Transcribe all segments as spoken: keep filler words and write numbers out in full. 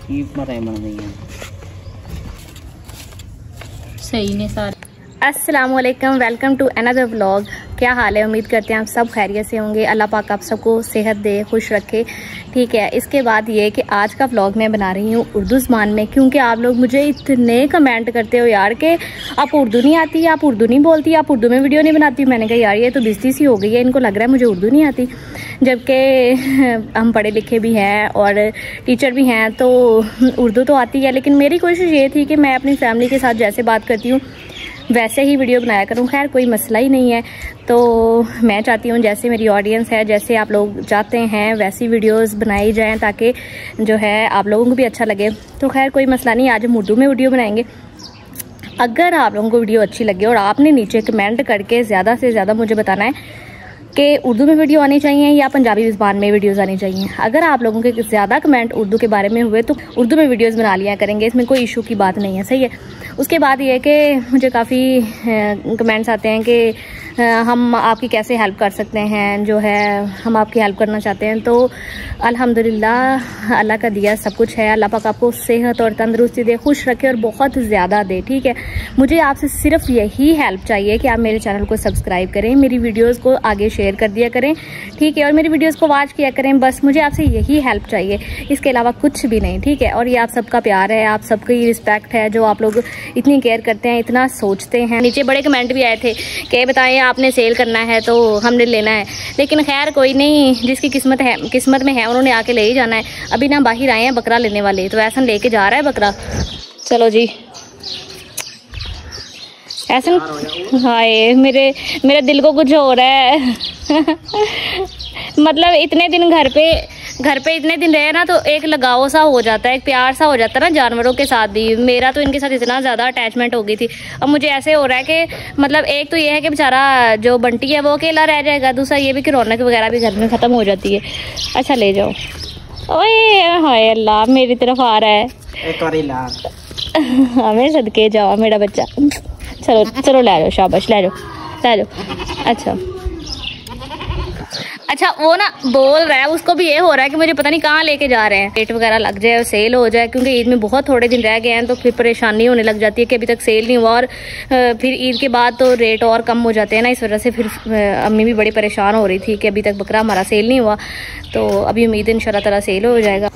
बन गई हैं सही ने सारे। अस्सलाम वालेकुम, वेलकम टू अनदर व्लॉग। क्या हाल है? उम्मीद करते हैं आप सब खैरियत से होंगे। अल्लाह पाक आप सबको सेहत दे, खुश रखे। ठीक है, इसके बाद ये कि आज का व्लॉग मैं बना रही हूँ उर्दू ज़बान में, क्योंकि आप लोग मुझे इतने कमेंट करते हो यार कि आप उर्दू नहीं आती, आप उर्दू नहीं बोलती, आप उर्दू में वीडियो नहीं बनाती। मैंने कहा यार ये तो बेइज्जती सी हो गई है, इनको लग रहा है मुझे उर्दू नहीं आती, जबकि हम पढ़े लिखे भी हैं और टीचर भी हैं, तो उर्दू तो आती है। लेकिन मेरी कोशिश ये थी कि मैं अपनी फैमिली के साथ जैसे बात करती हूँ वैसे ही वीडियो बनाया करूँ। खैर कोई मसला ही नहीं है, तो मैं चाहती हूँ जैसे मेरी ऑडियंस है, जैसे आप लोग चाहते हैं वैसी वीडियोस बनाई जाएं, ताकि जो है आप लोगों को भी अच्छा लगे। तो खैर कोई मसला नहीं, आज हम उर्दू में वीडियो बनाएंगे। अगर आप लोगों को वीडियो अच्छी लगे और आपने नीचे कमेंट करके ज़्यादा से ज़्यादा मुझे बताना है कि उर्दू में वीडियो आनी चाहिए या पंजाबी ज़बान में वीडियोस आनी चाहिए। अगर आप लोगों के ज़्यादा कमेंट उर्दू के बारे में हुए तो उर्दू में वीडियोस बना लिया करेंगे, इसमें कोई इशू की बात नहीं है। सही है। उसके बाद ये कि मुझे काफ़ी कमेंट्स आते हैं कि हम आपकी कैसे हेल्प कर सकते हैं, जो है हम आपकी हेल्प करना चाहते हैं। तो अल्हम्दुलिल्लाह अल्लाह का दिया सब कुछ है। अल्लाह पाक आपको सेहत और तंदरुस्ती दे, खुश रखे और बहुत ज़्यादा दे। ठीक है, मुझे आपसे सिर्फ यही हेल्प चाहिए कि आप मेरे चैनल को सब्सक्राइब करें, मेरी वीडियोज़ को आगे शेयर कर दिया करें। ठीक है, और मेरी वीडियोज़ को वॉच किया करें। बस मुझे आपसे यही हेल्प चाहिए, इसके अलावा कुछ भी नहीं। ठीक है, और ये आप सबका प्यार है, आप सबकी रिस्पेक्ट है, जो आप लोग इतनी केयर करते हैं, इतना सोचते हैं। नीचे बड़े कमेंट भी आए थे कि बताएं आपने सेल करना है तो हमने लेना है, लेकिन खैर कोई नहीं, जिसकी किस्मत है किस्मत में है उन्होंने आके ले ही जाना है। अभी ना बाहर आए हैं बकरा लेने वाले, तो ऐसा लेके जा रहा है बकरा। चलो जी, ऐसा हाय मेरे मेरे दिल को कुछ हो रहा है मतलब इतने दिन घर पे घर पे इतने दिन रहे ना, तो एक लगाव सा हो जाता है, एक प्यार सा हो जाता है ना जानवरों के साथ भी। मेरा तो इनके साथ इतना ज़्यादा अटैचमेंट हो गई थी। अब मुझे ऐसे हो रहा है कि मतलब एक तो ये है कि बेचारा जो बंटी है वो अकेला रह जाएगा, दूसरा ये भी कि रौनक वगैरह भी घर में ख़त्म हो जाती है। अच्छा ले जाओ। ओए हाय अल्लाह मेरी तरफ आ रहा है, हमें सदके जाओ मेरा बच्चा। चलो चलो ले जाओ, शाबाश ले जाओ ले जाओ। अच्छा अच्छा वो ना बोल रहा है, उसको भी ये हो रहा है कि मुझे पता नहीं कहाँ लेके जा रहे हैं। रेट वगैरह लग जाए और सेल हो जाए, क्योंकि ईद में बहुत थोड़े दिन रह गए हैं, तो फिर परेशानी होने लग जाती है कि अभी तक सेल नहीं हुआ, और फिर ईद के बाद तो रेट और कम हो जाते हैं ना। इस वजह से फिर अम्मी भी बड़ी परेशान हो रही थी कि अभी तक बकरा हमारा सेल नहीं हुआ। तो अभी उम्मीद है इंशाल्लाह ताला सेल हो जाएगा।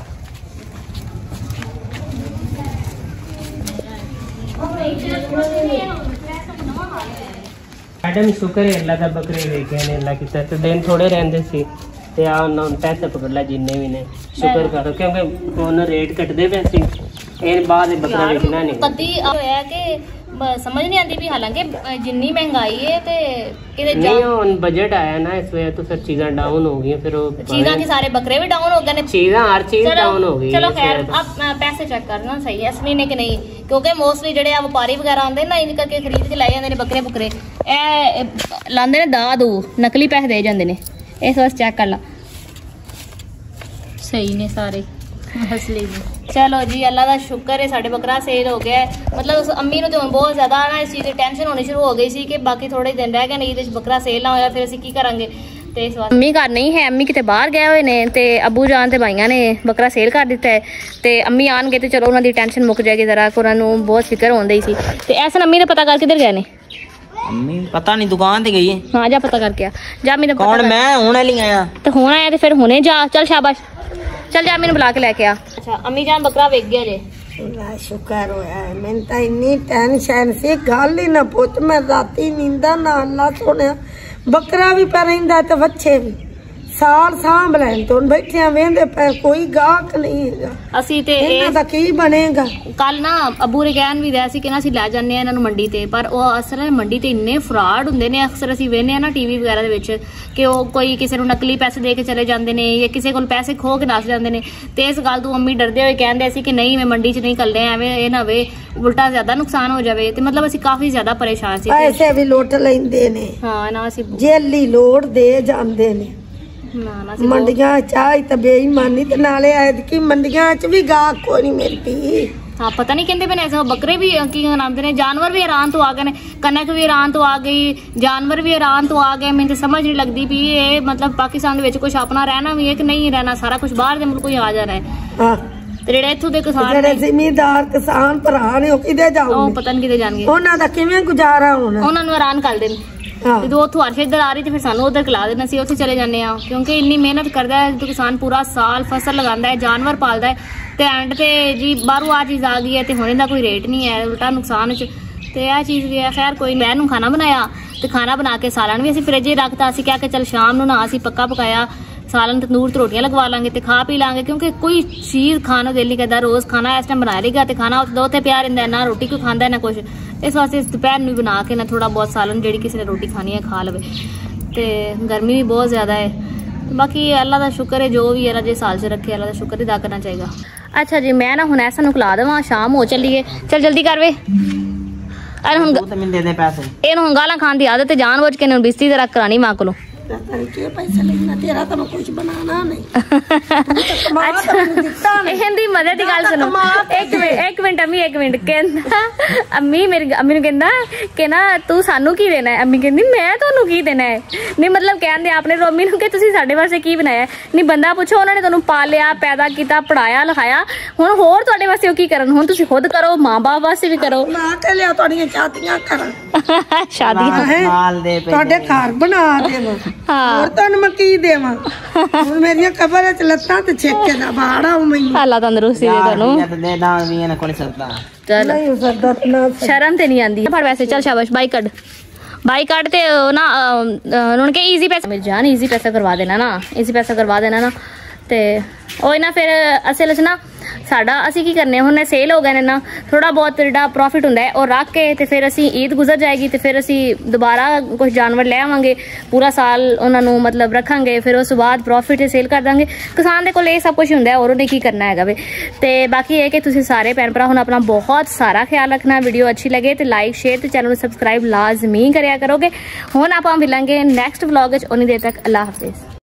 मैडम शुक्र है अल्लाह का, बकरे लेके आने अल्लाह की तरफ। दिन थोड़े रहंदे सी ते आ ना पैसे पकड़ ला जिन्ने भी ने, शुक्र करो, क्योंकि उन्होंने रेट कटदे पे सी इन बाद बकरा बेचना नहीं कदी होया कि समझ नहीं आती भी। हालांकि जिन्नी महंगाई है ते किते नहीं हुन बजट आया ना, इस वजह तो फिर चीज़ें डाउन हो गई, फिर चीज़ां के सारे बकरे भी डाउन हो गए ने, चीज़ें हर चीज़ डाउन हो गई। चलो खैर अब पैसे चेक करना सही है असली ने कि नहीं, क्योंकि मोस्टली जेडे व्यापारी वगैरह आंदे ना इन करके खरीद के लै जांदे ने बकरे बुकरे, ए लांदे ने दा दू नकली पैसे दे जांदे ने। इस वास्ते चेक कर ला सही ने सारे असली ने। चलो जी अल्लाह का शुक्र है साढ़े बकरा सेल हो गया है। मतलब अम्मी ने तो बहुत ज़्यादा ना इस चीज़ की टेंशन होनी शुरू हो गई सी कि बाकी थोड़े दिन रह गए नहीं तो बकरा सेल ना होया, फिर असीं की करांगे। तो इस वास्ते अम्मी घर नहीं है, अम्मी किते बाहर गए हुए ने, ते अबू जान ते भाइयों ने बकरा सेल कर दिता है। ते अम्मी आनगे तो चलो उन्होंने टेंशन मुक जाएगी जरा, उन्होंने बहुत फिक्र होंदी सी। ते ऐसा अम्मी ने पता कर किधर गए ने? अम्मी पता नहीं, दुकान ते गई है। हाँ जा पता करके आ जा। मेरे कौन? मैं हुणे नहीं आया तो होना आया तो फिर हुणे जा। चल शाबाश चल जा, मैंने बुला के लेके आ। अच्छा अम्मी जान बकरा वेच गया जे। शुक्र होया, मैं तो इन्नी टेंशन सी गल ही ना पुछ, मैं राती नींदा ना अल्लाह सोने। बकरा भी पैरंदा तो बच्चे भी साल सांभ लैन, तो बैठे वेंदे पे कोई गाहक नहीं है। असी ते इन्हां की बनेगा। कल ना अबू ने कहन भी दिया सी कि ना असीं लै जाने इन्हां नूं मंडी ते, पर वो असल मंडी ते इन्ने फ्रॉड हुंदे ने। अक्सर असीं वेखने ना टीवी वगैरह दे विच कि वो कोई किसी नूं नकली पैसे दे के चले जांदे ने या किसी कोल पैसे खो के नस जांदे ने। ते इस गल तों अम्मी डरदे होए कहंदे सी कि नहीं मैं मंडी च नहीं कल्ले, एवें ए ना होवे उल्टा ज्यादा नुकसान हो जावे। ते मतलब असीं काफी ज्यादा परेशान सी। पैसे भी लुट लैंदे ने। हां ना असीं जेली लोड़ दे जांदे ने मंडियां चाह तो बेईमानी ते नाले ऐतकी मंडियां च भी गाहक कोई नहीं मिलती। हाँ पता नहीं कहते मैंने ऐसे बकरे भी की नाम ने, जानवर भी ईरान तो आ गए, कनक भी ईरान तो आ गई, जानवर भी ईरान तो आ गए। मैंने तो समझ नहीं लगती भी ये मतलब पाकिस्तान के कुछ अपना रहना भी है कि नहीं रहना, सारा कुछ बाहर के मुल्कों ही आ जा रहा है। हाँ ਤੇ ਜਿਹੜੇ ਇੱਥੋਂ ਦੇ ਕਿਸਾਨ ਜਿਹੜੇ ਨੇ ਜ਼ਿਮੀਦਾਰ ਕਿਸਾਨ ਭਰਾ ਨੇ ਉਹ ਕਿਤੇ ਉਹ ਜਾਊਗੇ, ਪਤਾ ਨਹੀਂ ਕਿਤੇ ਜਾਣਗੇ, ਉਹਨਾਂ ਦਾ ਕਿਵੇਂ ਗੁਜ਼ਾਰਾ ਹੋਣਾ। ਉਹਨਾਂ ਨੂੰ ਹੈਰਾਨ ਕਰ ਦੇਣ। ਹਾਂ। ਜਦੋਂ ਉੱਥੋਂ ਅਰਸ਼ ਇੱਧਰ ਆ ਰਹੀ ਤੇ ਫਿਰ ਸਾਨੂੰ ਉਧਰ ਖਿਲਾ ਦੇਣਾ ਸੀ, ਉੱਥੇ ਚਲੇ ਜਾਂਦੇ ਆ ਕਿਉਂਕਿ ਇੰਨੀ ਮਿਹਨਤ ਕਰਦਾ ਹੈ ਜਦੋਂ ਕਿਸਾਨ ਪੂਰਾ ਸਾਲ ਫਸਲ ਲਗਾਉਂਦਾ ਹੈ, ਜਾਨਵਰ ਪਾਲਦਾ ਹੈ ਤੇ ਐਂਡ ਤੇ ਜੀ ਬਾਹਰੋਂ ਆ ਚੀਜ਼ ਆ ਗਈ ਹੈ ਤੇ ਹੁਣ ਇਹਦਾ ਕੋਈ ਰੇਟ ਨਹੀਂ ਹੈ, ਉਲਟਾ ਨੁਕਸਾਨ ਚ ਤੇ ਇਹ ਚੀਜ਼ ਵੀ ਹੈ। ਖੈਰ ਕੋਈ ਮੈਂ ਨੂੰ ਖਾਣਾ ਬਣਾਇਆ ਤੇ ਖਾਣਾ ਬਣਾ ਕੇ ਸਾਲਣ ਵੀ ਅਸੀਂ ਫ੍ਰਿਜ 'ਚ ਰੱਖਤਾ। ਅਸੀਂ ਕਿਹਾ ਕਿ ਚੱਲ ਸ਼ਾਮ ਨੂੰ ਨਾ ਅਸੀਂ ਪੱਕਾ ਪਕਾਇਆ ਸਾਲਣ ਤੰਦੂਰ ਤੇ ਰੋਟੀਆਂ ਲਗਵਾ ਲਾਂਗੇ ਤੇ ਖਾ ਪੀ ਲਾਂਗੇ, ਕਿਉਂਕਿ ਕੋਈ ਚੀਜ਼ ਖਾਣ ਨੂੰ ਦਿਲ ਨਹੀਂ ਕਰਦਾ। ਰੋਜ਼ ਖਾਣਾ ਇਸ ਟਾਈਮ ਬਣਾ ਲੇਗਾ ਤੇ ਖਾਣਾ ਦੋ ਤੇ ਪਿਆ ਰਹਿੰਦਾ, ਨਾ ਰੋਟੀ ਕੋਈ ਖਾਂਦਾ ਨਾ ਕੁਛ। ਇਸ ਵਾਸਤੇ ਦੁਪਹਿਰ ਨੂੰ ਬਣਾ ਕੇ ਨਾ ਥੋੜਾ ਬਹੁਤ ਸਾਲਣ ਜਿਹੜੀ ਕਿਸੇ ਨੇ ਰੋਟੀ ਖਾਣੀ ਹੈ ਖਾ ਲਵੇ। ਤੇ ਗਰਮੀ ਵੀ ਬਹੁਤ ਜ਼ਿਆਦਾ ਹੈ। ਬਾਕੀ ਅੱਲਾ ਦਾ ਸ਼ੁਕਰ ਹੈ, ਜੋ ਵੀ ਅੱਲਾ ਜੇ ਸਾਲ 'ਚ ਰੱਖੇ ਅੱਲਾ ਦਾ ਸ਼ੁਕਰ ਅਦਾ ਕਰਨਾ ਚਾਹੀਦਾ। ਅੱਛਾ ਜੀ ਮੈਂ ਨਾ ਹੁਣ ਐਸਾ ਨੂੰ ਖਿਲਾ ਦੇਵਾਂ, ਸ਼ਾਮ ਹੋ ਚੱਲੀਏ, ਚੱਲ ਜਲਦੀ ਕਰ ਵੇ। ਹੁਣ ਇਹਨੂੰ ਹੁਣ ਗਾਲਾਂ ਖਾਣ ਦੀ ਆਦਤ ਹੈ, ਜਾਣ ਬੁੱਝ ਕੇ ਇਹਨੂੰ ਬਿਸਤੀ ਤੇ ਰੱਖ ਕਰਾਣੀ ਮਾਂ ਕੋਲੋਂ। ਪੈਸੇ ਲੈਣਾ ਤੇਰਾ ਤਾਂ ਮੈਂ ਕੁਝ ਬਣਾਣਾ ਨਹੀਂ। ਇਹਦੀ ਮਦਦ ਦੀ ਗੱਲ ਸੁਣੋ, ਇੱਕ ਮਿੰਟ ਇੱਕ ਮਿੰਟ ਅੰਮੀ ਇੱਕ ਮਿੰਟ। ਕਹਿੰਦਾ ਅੰਮੀ ਮੇਰੀ ਅੰਮੀ ਨੂੰ ਕਹਿੰਦਾ ਕਿ ਨਾ ਤੂੰ ਸਾਨੂੰ ਕੀ ਦੇਣਾ ਹੈ? ਅੰਮੀ ਕਹਿੰਦੀ ਮੈਂ ਤੁਹਾਨੂੰ ਕੀ ਦੇਣਾ ਹੈ? ਨਹੀਂ ਮਤਲਬ ਕਹਿੰਦੇ ਆਪਣੇ ਰੋਮੀ ਨੂੰ ਕਿ ਤੁਸੀਂ ਸਾਡੇ ਵਾਸਤੇ ਕੀ ਬਣਾਇਆ? ਨਹੀਂ ਬੰਦਾ ਪੁੱਛੋ, ਉਹਨਾਂ ਨੇ ਤੁਹਾਨੂੰ ਪਾਲਿਆ ਪੈਦਾ ਕੀਤਾ ਪੜਾਇਆ ਲਿਖਾਇਆ, ਹੁਣ ਹੋਰ ਤੁਹਾਡੇ ਵਾਸਤੇ ਉਹ ਕੀ ਕਰਨ? ਹੁਣ ਤੁਸੀਂ ਖੁਦ ਕਰੋ, ਮਾਂ ਬਾਪ ਵਾਸਤੇ ਵੀ ਕਰੋ। ਨਾ ਕੇ ਲਿਆ ਤੁਹਾਡੀਆਂ ਸ਼ਾਦੀਆਂ ਕਰਾਂ ਸ਼ਾਦੀਆਂ ਤੁਹਾਡੇ ਘਰ ਬਣਾ ਦੇਵਾਂ, ਹੋਰ ਤੁਹਾਨੂੰ ਮੈਂ ਕੀ ਦੇਵਾਂ? ਹੁਣ ਮੇਰੀਆਂ ਕਬਰ 'ਚ ਲੱਤਾਂ ਤੇ ਛੇਕੇ ਦਾ ਬਾੜਾ ਉਹ ਮੈਨੂੰ ਅੱਲਾ ਤੰਦਰੁਸਤੀ ਦੇ ਤੁਹਾਨੂੰ। ਚਲ ਨਹੀਂ ਸਰਦਾ ਨਾ ਸ਼ਰਮ ਤੇ ਨਹੀਂ ਆਂਦੀ ਪਰ ਵੈਸੇ ਚੱਲ ਸ਼ਾਬਾਸ਼ ਬਾਈ ਕੱਢ ਬਾਈ ਕੱਢ ਤੇ ਨਾ ਉਹਨਾਂ ਕੇ ਈਜ਼ੀ ਪੈਸਾ ਮਿਲ ਜਾਣ, ਈਜ਼ੀ ਪੈਸਾ ਕਰਵਾ ਦੇਣਾ ਨਾ, ਈਜ਼ੀ ਪੈਸਾ ਕਰਵਾ ਦੇਣਾ ਨਾ। ਤੇ ਉਹ ਨਾ ਫਿਰ ਅਸਲ 'ਚ ਨਾ ਸਾਡਾ ਅਸੀਂ ਕੀ ਕਰਨੇ ਹੁਣ ਸੇਲ ਹੋ ਗਏ ਨੇ ਨਾ, ਥੋੜਾ ਬਹੁਤ ਜਿਹੜਾ ਪ੍ਰੋਫਿਟ ਹੁੰਦਾ ਹੈ ਉਹ ਰੱਖ ਕੇ ਤੇ ਫਿਰ ਅਸੀਂ ਈਦ ਗੁਜ਼ਰ ਜਾਏਗੀ ਤੇ ਫਿਰ ਅਸੀਂ ਦੁਬਾਰਾ ਕੁਝ ਜਾਨਵਰ ਲੈ ਆਵਾਂਗੇ, ਪੂਰਾ ਸਾਲ ਉਹਨਾਂ ਨੂੰ ਮਤਲਬ ਰੱਖਾਂਗੇ, ਫਿਰ ਉਸ ਤੋਂ ਬਾਅਦ ਪ੍ਰੋਫਿਟ ਸੇਲ ਕਰ ਦਾਂਗੇ। ਕਿਸਾਨ ਦੇ ਕੋਲ ਇਹ ਸਭ ਕੁਝ ਹੁੰਦਾ, ਔਰ ਉਹਨੇ ਕੀ ਕਰਨਾ ਹੈਗਾ ਵੇ। ਤੇ ਬਾਕੀ ਇਹ ਕਿ ਤੁਸੀਂ ਸਾਰੇ ਭੈਣ ਭਰਾ ਹੁਣ ਆਪਣਾ ਬਹੁਤ ਸਾਰਾ ਖਿਆਲ ਰੱਖਣਾ। ਵੀਡੀਓ ਅੱਛੀ ਲੱਗੇ ਤੇ ਲਾਈਕ ਸ਼ੇਅਰ ਤੇ ਚੈਨਲ ਨੂੰ ਸਬਸਕ੍ਰਾਈਬ ਲਾਜ਼ਮੀ ਕਰਿਆ ਕਰੋਗੇ। ਹੁਣ ਆਪਾਂ ਮਿਲਾਂਗੇ ਨੈਕਸਟ ਵਲੌਗ ਵਿੱਚ, ਉਨੀ ਦੇਰ ਤੱਕ ਅੱਲਾ ਹਾਫਿਜ਼।